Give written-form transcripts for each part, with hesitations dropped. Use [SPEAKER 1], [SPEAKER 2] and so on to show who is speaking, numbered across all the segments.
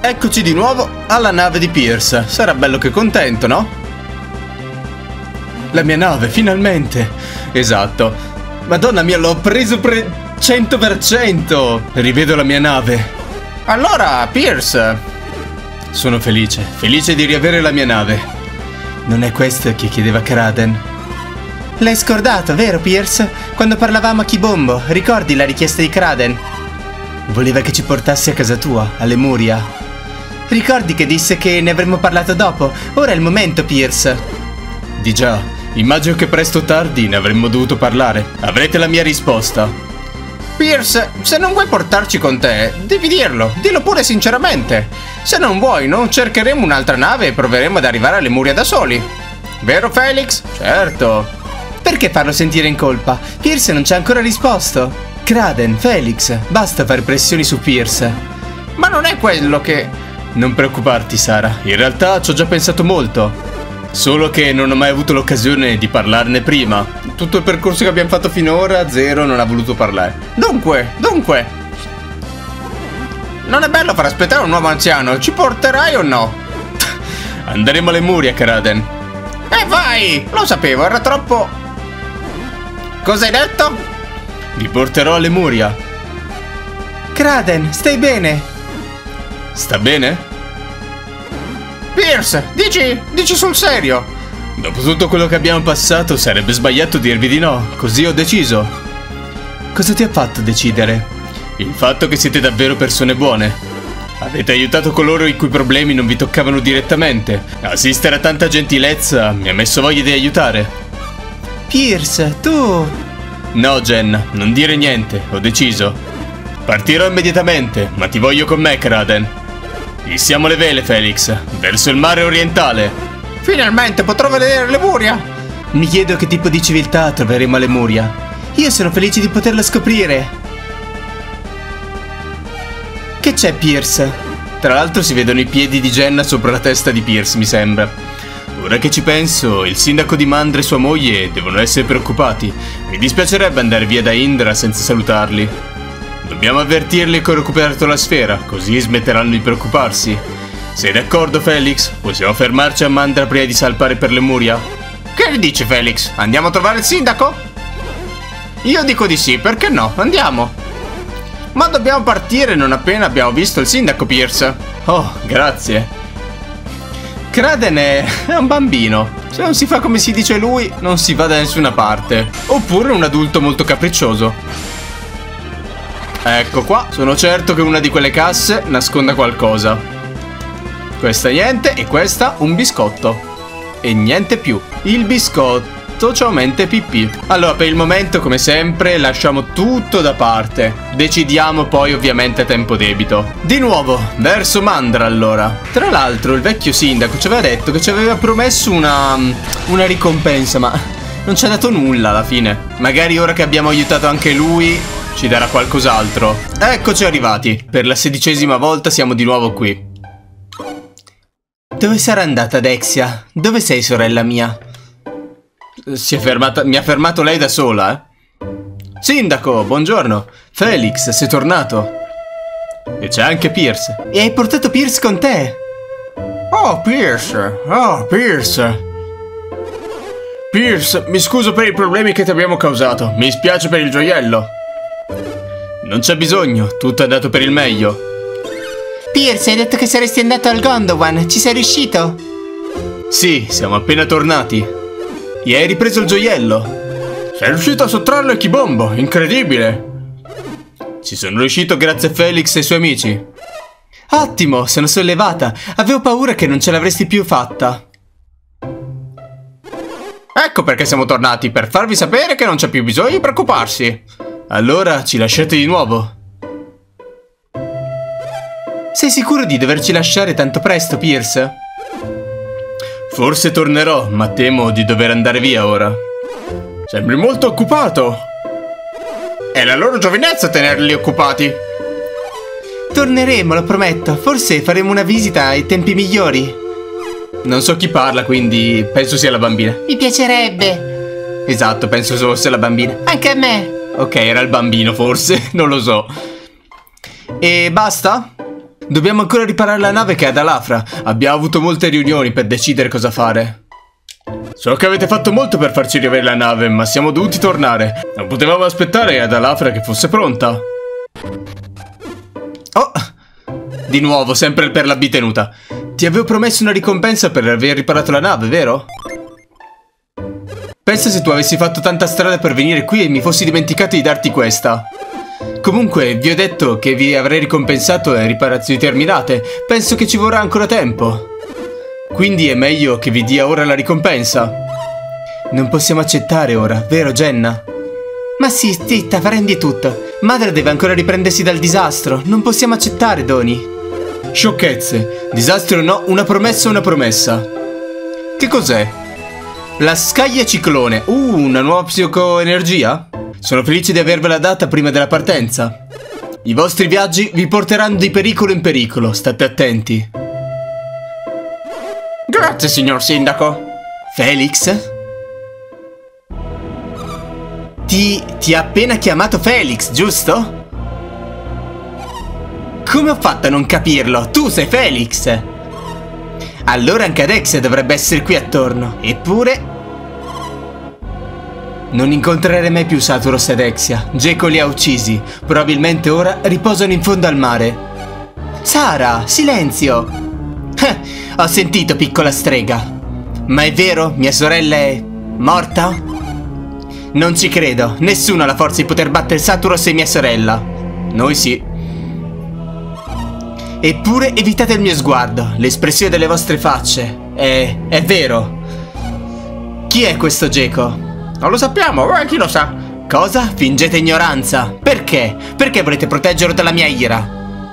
[SPEAKER 1] Eccoci di nuovo alla nave di Pierce. Sarà bello che contento, no? La mia nave, finalmente! Esatto. Madonna mia, l'ho preso 100%! Rivedo la mia nave. Allora, Pierce... Sono felice di riavere la mia nave. Non è questo che chiedeva Kraden?
[SPEAKER 2] L'hai scordato, vero Pierce? Quando parlavamo a Kibombo, ricordi la richiesta di Kraden?
[SPEAKER 1] Voleva che ci portassi a casa tua, a Lemuria.
[SPEAKER 2] Ricordi che disse che ne avremmo parlato dopo? Ora è il momento, Pierce.
[SPEAKER 1] Di già, immagino che presto o tardi ne avremmo dovuto parlare. Avrete la mia risposta. Pierce, se non vuoi portarci con te, devi dirlo. Dillo pure sinceramente. Se non vuoi, non cercheremo un'altra nave e proveremo ad arrivare a Lemuria da soli. Vero, Felix? Certo.
[SPEAKER 2] Perché farlo sentire in colpa? Pierce non ci ha ancora risposto.
[SPEAKER 1] Kraden, Felix, basta fare pressioni su Pierce. Ma non è quello che... Non preoccuparti, Sara. In realtà ci ho già pensato molto. Solo che non ho mai avuto l'occasione di parlarne prima. Tutto il percorso che abbiamo fatto finora, Zero non ha voluto parlare. Dunque... Non è bello far aspettare un nuovo anziano. Ci porterai o no? Andremo a Lemuria, Kraden. Vai! Lo sapevo, era troppo... Cosa hai detto? Vi porterò a Lemuria.
[SPEAKER 2] Kraden, stai bene?
[SPEAKER 1] Sta bene? Pierce, dici sul serio. Dopo tutto quello che abbiamo passato sarebbe sbagliato dirvi di no. Così ho deciso. Cosa ti ha fatto decidere? Il fatto che siete davvero persone buone. Avete aiutato coloro i cui problemi non vi toccavano direttamente. Assistere a tanta gentilezza mi ha messo voglia di aiutare.
[SPEAKER 2] Pierce, tu...
[SPEAKER 1] No, Jen, non dire niente, ho deciso. Partirò immediatamente, ma ti voglio con me, Kraden. Issiamo le vele, Felix, verso il mare orientale. Finalmente potrò vedere Lemuria.
[SPEAKER 2] Mi chiedo che tipo di civiltà troveremo a Lemuria. Io sono felice di poterlo scoprire.
[SPEAKER 1] Che c'è, Pierce? Tra l'altro si vedono i piedi di Jenna sopra la testa di Pierce, mi sembra. Ora che ci penso, il sindaco di Mandra e sua moglie devono essere preoccupati. Mi dispiacerebbe andare via da Indra senza salutarli. Dobbiamo avvertirli che ho recuperato la sfera, così smetteranno di preoccuparsi. Sei d'accordo, Felix? Possiamo fermarci a Mandra prima di salpare per Lemuria? Che ne dici, Felix? Andiamo a trovare il sindaco? Io dico di sì, perché no? Andiamo. Ma dobbiamo partire non appena abbiamo visto il sindaco, Pierce. Oh, grazie. Kraden è un bambino. Se non si fa come si dice lui, non si va da nessuna parte. Oppure un adulto molto capriccioso. Ecco qua, sono certo che una di quelle casse nasconda qualcosa. Questa niente e questa un biscotto. E niente più. Il biscotto ci aumenta i pipì. Allora, per il momento, come sempre, lasciamo tutto da parte. Decidiamo poi ovviamente a tempo debito. Di nuovo, verso Mandra allora. Tra l'altro, il vecchio sindaco ci aveva detto che ci aveva promesso una ricompensa, ma non ci ha dato nulla alla fine. Magari ora che abbiamo aiutato anche lui... ci darà qualcos'altro. Eccoci arrivati. Per la 16ª volta siamo di nuovo qui.
[SPEAKER 2] Dove sarà andata Dexia? Dove sei, sorella mia?
[SPEAKER 1] Mi ha fermato lei da sola, eh? Sindaco, buongiorno. Felix, sei tornato. E c'è anche Pierce.
[SPEAKER 2] E hai portato Pierce con te?
[SPEAKER 1] Oh, Pierce. Pierce, mi scuso per i problemi che ti abbiamo causato. Mi spiace per il gioiello. Non c'è bisogno, tutto è andato per il meglio.
[SPEAKER 2] Pierce, hai detto che saresti andato al Gondowan, ci sei riuscito?
[SPEAKER 1] Sì, siamo appena tornati. E hai ripreso il gioiello? Sei riuscito a sottrarlo a Kibombo, incredibile. Ci sono riuscito grazie a Felix e ai suoi amici.
[SPEAKER 2] Ottimo, sono sollevata. Avevo paura che non ce l'avresti più fatta.
[SPEAKER 1] Ecco perché siamo tornati, per farvi sapere che non c'è più bisogno di preoccuparsi. Allora ci lasciate di nuovo?
[SPEAKER 2] Sei sicuro di doverci lasciare tanto presto, Pierce?
[SPEAKER 1] Forse tornerò, ma temo di dover andare via ora. Sembri molto occupato. È la loro giovinezza tenerli occupati.
[SPEAKER 2] Torneremo, lo prometto. Forse faremo una visita ai tempi migliori.
[SPEAKER 1] Non so chi parla, quindi penso sia la bambina.
[SPEAKER 2] Mi piacerebbe.
[SPEAKER 1] Esatto, penso fosse la bambina.
[SPEAKER 2] Anche a me.
[SPEAKER 1] Ok, era il bambino forse, non lo so. E basta? Dobbiamo ancora riparare la nave che è ad Alafra. Abbiamo avuto molte riunioni per decidere cosa fare. So che avete fatto molto per farci riavere la nave, ma siamo dovuti tornare. Non potevamo aspettare ad Alafra che fosse pronta. Oh! Di nuovo, sempre per la B tenuta. Ti avevo promesso una ricompensa per aver riparato la nave, vero? Pensa se tu avessi fatto tanta strada per venire qui e mi fossi dimenticato di darti questa. Comunque, vi ho detto che vi avrei ricompensato le riparazioni terminate. Penso che ci vorrà ancora tempo. Quindi è meglio che vi dia ora la ricompensa. Non possiamo accettare ora, vero Jenna?
[SPEAKER 2] Ma sì, zitta, prendi tutto. Madre deve ancora riprendersi dal disastro. Non possiamo accettare doni.
[SPEAKER 1] Sciocchezze. Disastro no, una promessa è una promessa. Che cos'è? La scaglia ciclone. Una nuova psicoenergia? Sono felice di avervela data prima della partenza. I vostri viaggi vi porteranno di pericolo in pericolo, state attenti.
[SPEAKER 3] Grazie, signor sindaco.
[SPEAKER 2] Felix? Ti ha appena chiamato Felix, giusto? Come ho fatto a non capirlo? Tu sei Felix! Allora anche Adexia dovrebbe essere qui attorno. Eppure... Non incontrerei mai più Saturos e Adexia. Geco li ha uccisi. Probabilmente ora riposano in fondo al mare. Sara, silenzio! Ho sentito, piccola strega. Ma è vero? Mia sorella è... morta? Non ci credo. Nessuno ha la forza di poter battere Saturos e mia sorella.
[SPEAKER 1] Noi sì.
[SPEAKER 2] Eppure evitate il mio sguardo. L'espressione delle vostre facce. È vero. Chi è questo Geco?
[SPEAKER 3] Non lo sappiamo, chi lo sa?
[SPEAKER 2] Cosa? Fingete ignoranza. Perché? Perché volete proteggerlo dalla mia ira?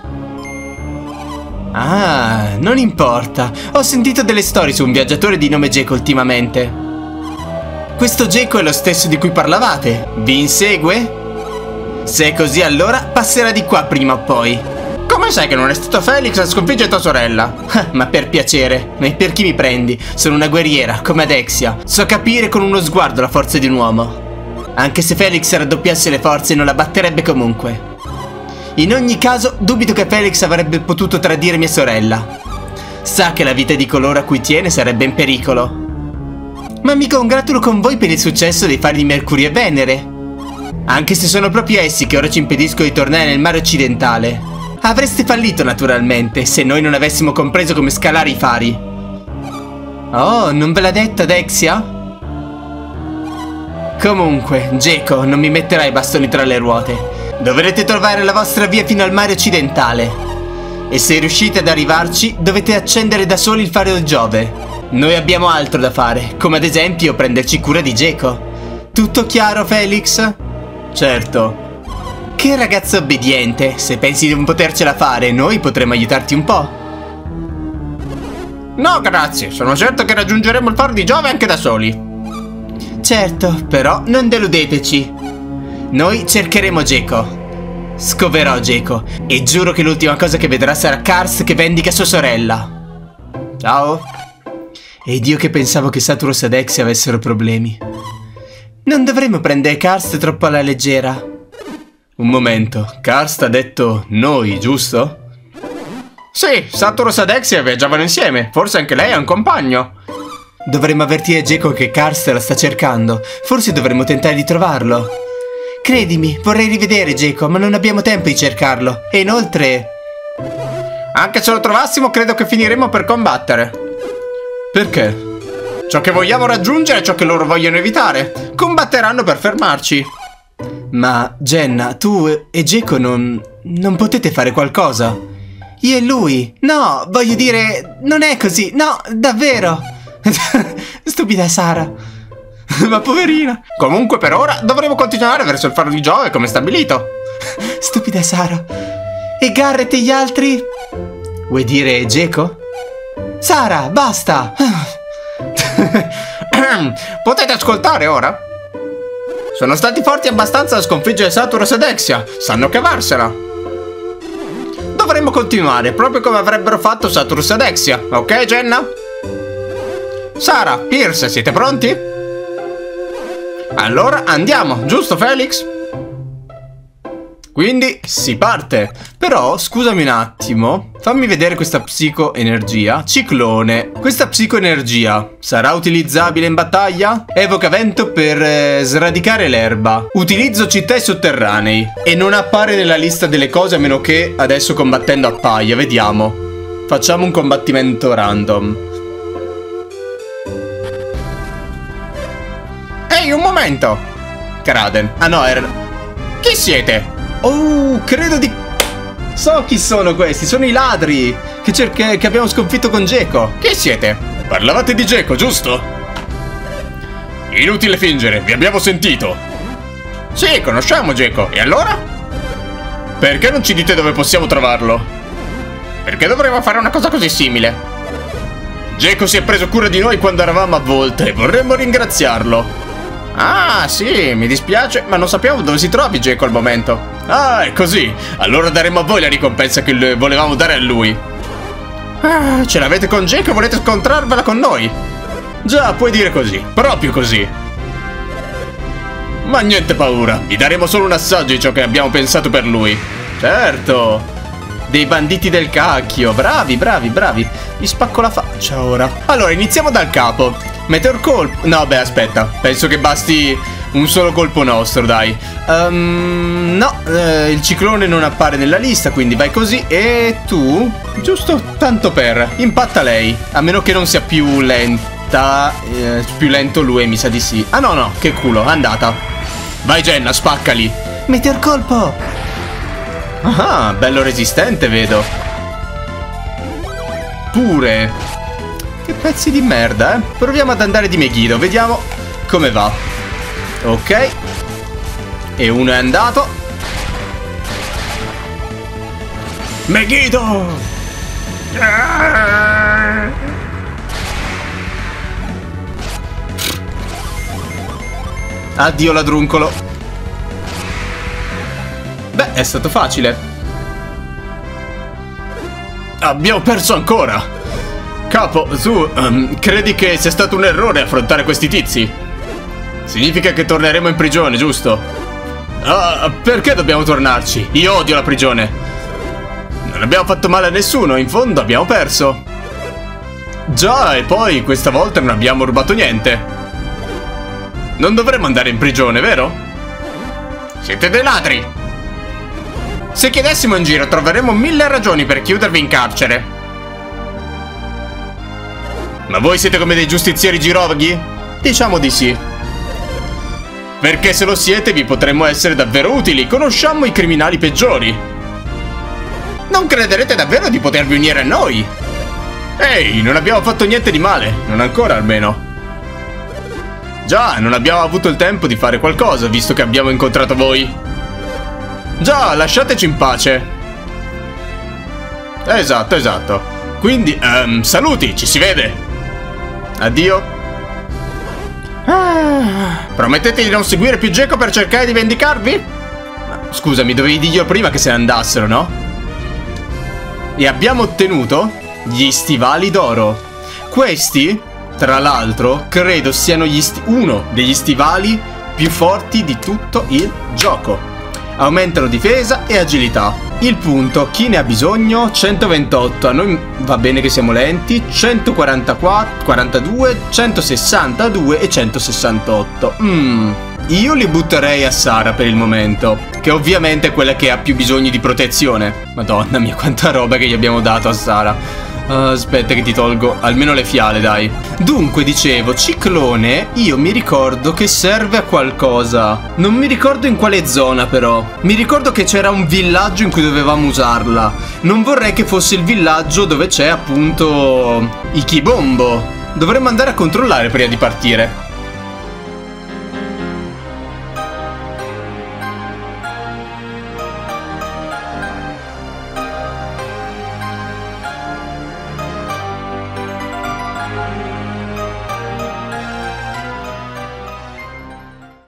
[SPEAKER 2] Ah, non importa. Ho sentito delle storie su un viaggiatore di nome Geco ultimamente. Questo Geco è lo stesso di cui parlavate. Vi insegue? Se è così allora passerà di qua prima o poi.
[SPEAKER 3] Come sai che non è stato Felix a sconfiggere tua sorella?
[SPEAKER 2] Ma per piacere. Ma per chi mi prendi? Sono una guerriera, come Adexia. So capire con uno sguardo la forza di un uomo. Anche se Felix raddoppiasse le forze non la batterebbe comunque. In ogni caso, dubito che Felix avrebbe potuto tradire mia sorella. Sa che la vita di coloro a cui tiene sarebbe in pericolo. Ma mi congratulo con voi per il successo dei fari di Mercurio e Venere. Anche se sono proprio essi che ora ci impediscono di tornare nel mare occidentale. Avreste fallito naturalmente se noi non avessimo compreso come scalare i fari. Oh, non ve l'ha detto Adexia? Comunque, Geco, non mi metterai i bastoni tra le ruote. Dovrete trovare la vostra via fino al mare occidentale. E se riuscite ad arrivarci, dovete accendere da soli il faro del Giove. Noi abbiamo altro da fare, come ad esempio prenderci cura di Geco. Tutto chiaro, Felix?
[SPEAKER 1] Certo.
[SPEAKER 2] Che ragazzo obbediente. Se pensi di non potercela fare, noi potremmo aiutarti un po'.
[SPEAKER 3] No, grazie. Sono certo che raggiungeremo il faro di Giove anche da soli.
[SPEAKER 2] Certo, però non deludeteci. Noi cercheremo Geco. Scoverò Geco. E giuro che l'ultima cosa che vedrà sarà Karst che vendica sua sorella.
[SPEAKER 1] Ciao.
[SPEAKER 2] Ed io che pensavo che Saturos e Adexia avessero problemi. Non dovremmo prendere Karst troppo alla leggera.
[SPEAKER 1] Un momento, Karst ha detto noi, giusto?
[SPEAKER 3] Sì, Saturos e Adexia viaggiavano insieme. Forse anche lei ha un compagno.
[SPEAKER 2] Dovremmo avvertire Geco che Karst la sta cercando. Forse dovremmo tentare di trovarlo. Credimi, vorrei rivedere Geco, ma non abbiamo tempo di cercarlo. E inoltre...
[SPEAKER 3] Anche se lo trovassimo, credo che finiremo per combattere.
[SPEAKER 1] Perché?
[SPEAKER 3] Ciò che vogliamo raggiungere è ciò che loro vogliono evitare. Combatteranno per fermarci.
[SPEAKER 2] Ma, Jenna, tu e Geco non potete fare qualcosa? Io e lui? No, voglio dire, non è così. No, davvero. Stupida Sara.
[SPEAKER 3] Ma poverina. Comunque per ora dovremo continuare verso il faro di Giove come stabilito.
[SPEAKER 2] Stupida Sara. E Garrett e gli altri? Vuoi dire Geco? Sara, basta.
[SPEAKER 3] Potete ascoltare ora? Sono stati forti abbastanza da sconfiggere Saturos e Adexia. Sanno cavarsela. Dovremmo continuare proprio come avrebbero fatto Saturos e Adexia. Ok, Jenna? Sara, Pierce, siete pronti? Allora andiamo, giusto Felix?
[SPEAKER 1] Quindi si parte. Però scusami un attimo, fammi vedere questa psicoenergia. Ciclone. Questa psicoenergia sarà utilizzabile in battaglia? Evoca vento per sradicare l'erba. Utilizzo città e sotterranei. E non appare nella lista delle cose a meno che adesso combattendo appaia. Vediamo. Facciamo un combattimento random.
[SPEAKER 3] Ehi, un momento!
[SPEAKER 1] Kraden. Ah no, era...
[SPEAKER 3] Chi siete?
[SPEAKER 1] Oh, credo di... So chi sono questi, sono i ladri che abbiamo sconfitto con Geco.
[SPEAKER 3] Chi siete?
[SPEAKER 1] Parlavate di Geco, giusto?
[SPEAKER 3] Inutile fingere, vi abbiamo sentito. Sì, conosciamo Geco, e allora?
[SPEAKER 1] Perché non ci dite dove possiamo trovarlo?
[SPEAKER 3] Perché dovremmo fare una cosa così simile?
[SPEAKER 1] Geco si è preso cura di noi quando eravamo a Volta e vorremmo ringraziarlo.
[SPEAKER 3] Ah, sì, mi dispiace, ma non sappiamo dove si trovi Geco al momento.
[SPEAKER 1] Ah, è così. Allora daremo a voi la ricompensa che volevamo dare a lui.
[SPEAKER 3] Ah, ce l'avete con Geco e volete scontrarvela con noi?
[SPEAKER 1] Già, puoi dire così, proprio così. Ma niente paura, vi daremo solo un assaggio di ciò che abbiamo pensato per lui. Certo. Dei banditi del cacchio. Bravi, bravi, bravi. Vi spacco la faccia ora. Allora, iniziamo dal capo. Meteor colpo. No, beh, aspetta. Penso che basti un solo colpo nostro, dai. No, il ciclone non appare nella lista, quindi vai così. E tu? Giusto tanto per. Impatta lei. A meno che non sia più lenta. Più lento lui, mi sa di sì. Ah, no, no, che culo, è andata. Vai, Jenna, spaccali.
[SPEAKER 2] Meteor colpo.
[SPEAKER 1] Ah, bello resistente, vedo. Pure. Che pezzi di merda, eh. Proviamo ad andare di Megiddo, vediamo come va. Ok. E uno è andato. Megiddo! Addio ladruncolo. Beh, è stato facile. Abbiamo perso ancora. Capo, tu credi che sia stato un errore affrontare questi tizi? Significa che torneremo in prigione, giusto? Ah, perché dobbiamo tornarci? Io odio la prigione. Non abbiamo fatto male a nessuno, in fondo abbiamo perso. Già, e poi questa volta non abbiamo rubato niente. Non dovremmo andare in prigione, vero?
[SPEAKER 3] Siete dei ladri! Se chiedessimo in giro troveremmo 1000 ragioni per chiudervi in carcere.
[SPEAKER 1] Ma voi siete come dei giustizieri girovaghi? Diciamo di sì. Perché se lo siete vi potremmo essere davvero utili. Conosciamo i criminali peggiori.
[SPEAKER 3] Non crederete davvero di potervi unire a noi?
[SPEAKER 1] Ehi, non abbiamo fatto niente di male. Non ancora almeno. Già, non abbiamo avuto il tempo di fare qualcosa visto che abbiamo incontrato voi. Già, lasciateci in pace. Esatto, esatto. Quindi, saluti, ci si vede. Addio.
[SPEAKER 3] Promettete di non seguire più Geco per cercare di vendicarvi?
[SPEAKER 1] Scusami, dovevi dirglielo prima che se ne andassero, no? E abbiamo ottenuto gli stivali d'oro. Questi, tra l'altro, credo siano uno degli stivali più forti di tutto il gioco. Aumentano difesa e agilità. Il punto, chi ne ha bisogno? 128, a noi va bene che siamo lenti. 144, 42, 162 e 168. Io li butterei a Sara per il momento, che ovviamente è quella che ha più bisogno di protezione. Madonna mia, quanta roba che gli abbiamo dato a Sara. Aspetta che ti tolgo almeno le fiale, dai. Dunque, dicevo, ciclone, io mi ricordo che serve a qualcosa. Non mi ricordo in quale zona però. Mi ricordo che c'era un villaggio in cui dovevamo usarla. Non vorrei che fosse il villaggio dove c'è appunto Ikibombo. Dovremmo andare a controllare prima di partire.